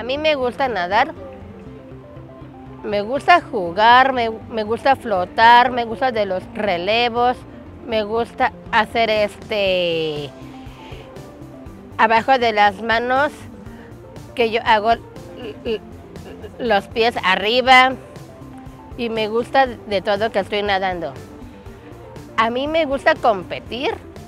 A mí me gusta nadar, me gusta jugar, me gusta flotar, me gusta de los relevos, me gusta hacer abajo de las manos, que yo hago los pies arriba, y me gusta de todo que estoy nadando. A mí me gusta competir,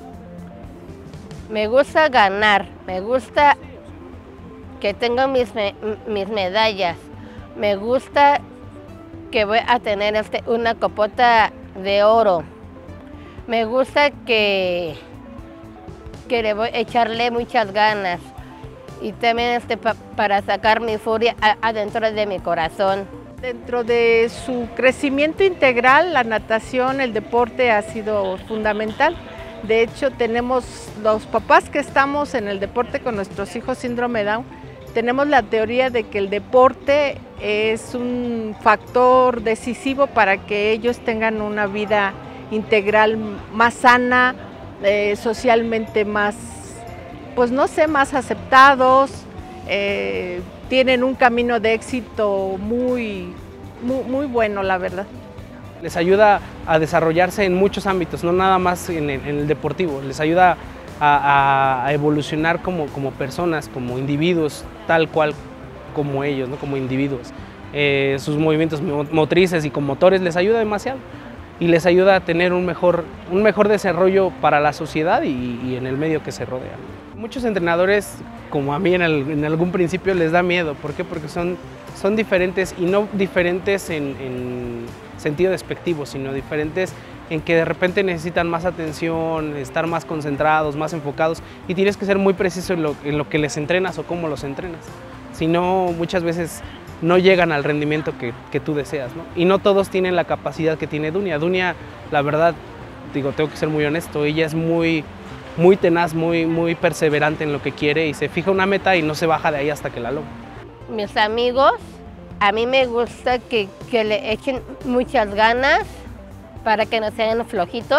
me gusta ganar, me gusta que tengo mis medallas, me gusta que voy a tener una copota de oro, me gusta que le voy a echarle muchas ganas y también para sacar mi furia adentro de mi corazón. Dentro de su crecimiento integral, la natación, el deporte ha sido fundamental. De hecho, tenemos los papás que estamos en el deporte con nuestros hijos síndrome Down, tenemos la teoría de que el deporte es un factor decisivo para que ellos tengan una vida integral más sana, socialmente más, pues no sé, más aceptados, tienen un camino de éxito muy bueno, la verdad. Les ayuda a desarrollarse en muchos ámbitos, no nada más en el deportivo, les ayuda a evolucionar como personas, como individuos, tal cual como ellos, ¿no? Como individuos. Sus movimientos motrices y con motores les ayuda demasiado y les ayuda a tener un mejor desarrollo para la sociedad y en el medio que se rodea. Muchos entrenadores, como a mí en algún principio, les da miedo. ¿Por qué? Porque son diferentes, y no diferentes en sentido despectivo, sino diferentes en que de repente necesitan más atención, estar más concentrados, más enfocados, y tienes que ser muy preciso en lo que les entrenas o cómo los entrenas. Si no, muchas veces no llegan al rendimiento que tú deseas, ¿no? Y no todos tienen la capacidad que tiene Dunia. Dunia, la verdad, digo, tengo que ser muy honesto, ella es muy tenaz, muy perseverante en lo que quiere y se fija una meta y no se baja de ahí hasta que la logra. Mis amigos, a mí me gusta que le echen muchas ganas para que no sean flojitos,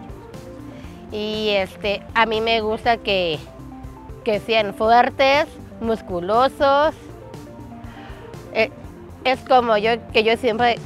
y a mí me gusta que sean fuertes, musculosos. Es como que yo siempre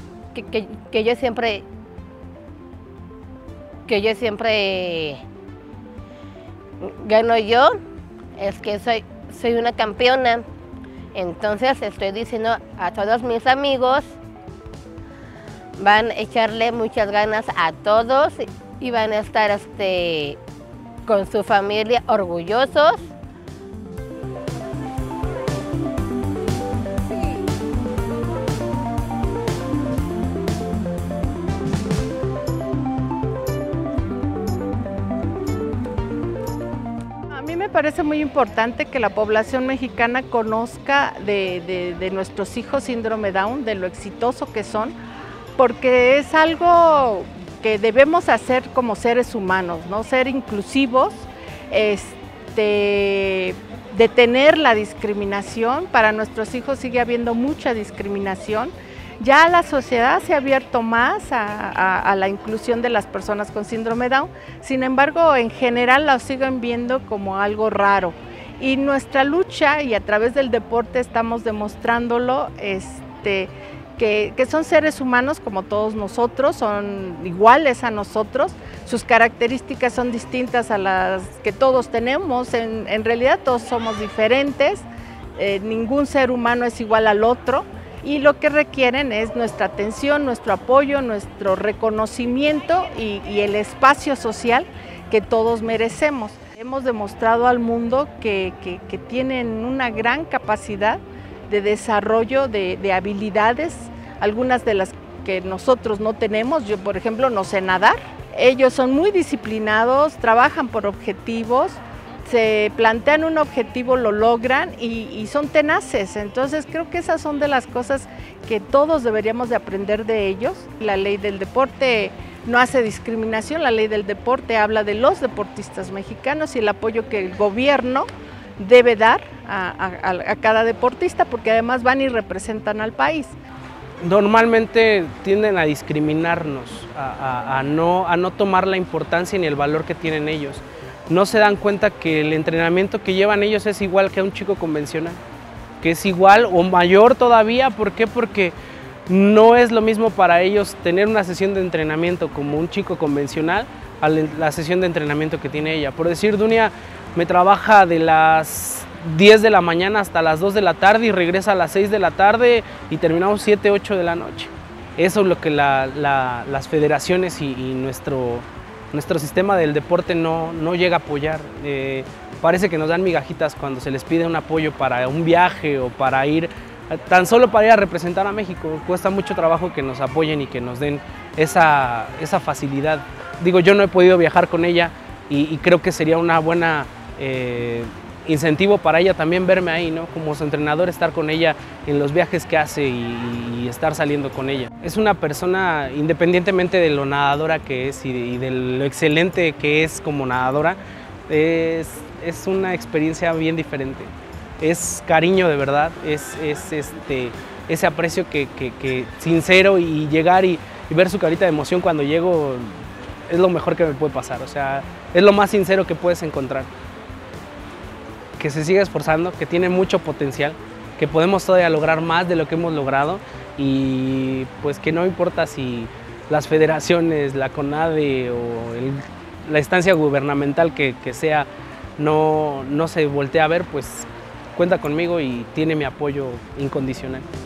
gano yo, es que soy una campeona. Entonces estoy diciendo a todos mis amigos, van a echarle muchas ganas a todos y van a estar con su familia orgullosos. A mí me parece muy importante que la población mexicana conozca de nuestros hijos síndrome Down, de lo exitoso que son, porque es algo que debemos hacer como seres humanos, ¿no? Ser inclusivos, detener la discriminación. Para nuestros hijos sigue habiendo mucha discriminación. Ya la sociedad se ha abierto más a la inclusión de las personas con síndrome Down, sin embargo, en general la siguen viendo como algo raro. Y nuestra lucha, y a través del deporte estamos demostrándolo, que son seres humanos como todos nosotros, son iguales a nosotros, sus características son distintas a las que todos tenemos, en realidad todos somos diferentes, ningún ser humano es igual al otro, y lo que requieren es nuestra atención, nuestro apoyo, nuestro reconocimiento y el espacio social que todos merecemos. Hemos demostrado al mundo que tienen una gran capacidad de desarrollo de habilidades, algunas de las que nosotros no tenemos. Yo, por ejemplo, no sé nadar. Ellos son muy disciplinados, trabajan por objetivos, se plantean un objetivo, lo logran y son tenaces. Entonces creo que esas son de las cosas que todos deberíamos de aprender de ellos. La ley del deporte no hace discriminación, la ley del deporte habla de los deportistas mexicanos y el apoyo que el gobierno debe dar a cada deportista, porque además van y representan al país. Normalmente tienden a discriminarnos, a no tomar la importancia ni el valor que tienen ellos. No se dan cuenta que el entrenamiento que llevan ellos es igual que a un chico convencional. que es igual o mayor todavía. ¿Por qué? Porque no es lo mismo para ellos tener una sesión de entrenamiento como un chico convencional a la sesión de entrenamiento que tiene ella. Por decir, Dunia me trabaja de las 10 de la mañana hasta las 2 de la tarde y regresa a las 6 de la tarde y terminamos 7, 8 de la noche. Eso es lo que las federaciones y nuestro sistema del deporte no llega a apoyar. Parece que nos dan migajitas cuando se les pide un apoyo para un viaje o para ir, tan solo para ir a representar a México. Cuesta mucho trabajo que nos apoyen y que nos den esa facilidad. Digo, yo no he podido viajar con ella y creo que sería una buena incentivo para ella también verme ahí, ¿no? Como su entrenador, estar con ella en los viajes que hace y estar saliendo con ella. Es una persona, independientemente de lo nadadora que es y de lo excelente que es como nadadora, es una experiencia bien diferente. Es cariño de verdad, es ese aprecio que sincero, y llegar y ver su carita de emoción cuando llego es lo mejor que me puede pasar. O sea, es lo más sincero que puedes encontrar. Que se siga esforzando, que tiene mucho potencial, que podemos todavía lograr más de lo que hemos logrado, y pues que no importa si las federaciones, la CONADE o la instancia gubernamental que sea no se voltea a ver, pues cuenta conmigo y tiene mi apoyo incondicional.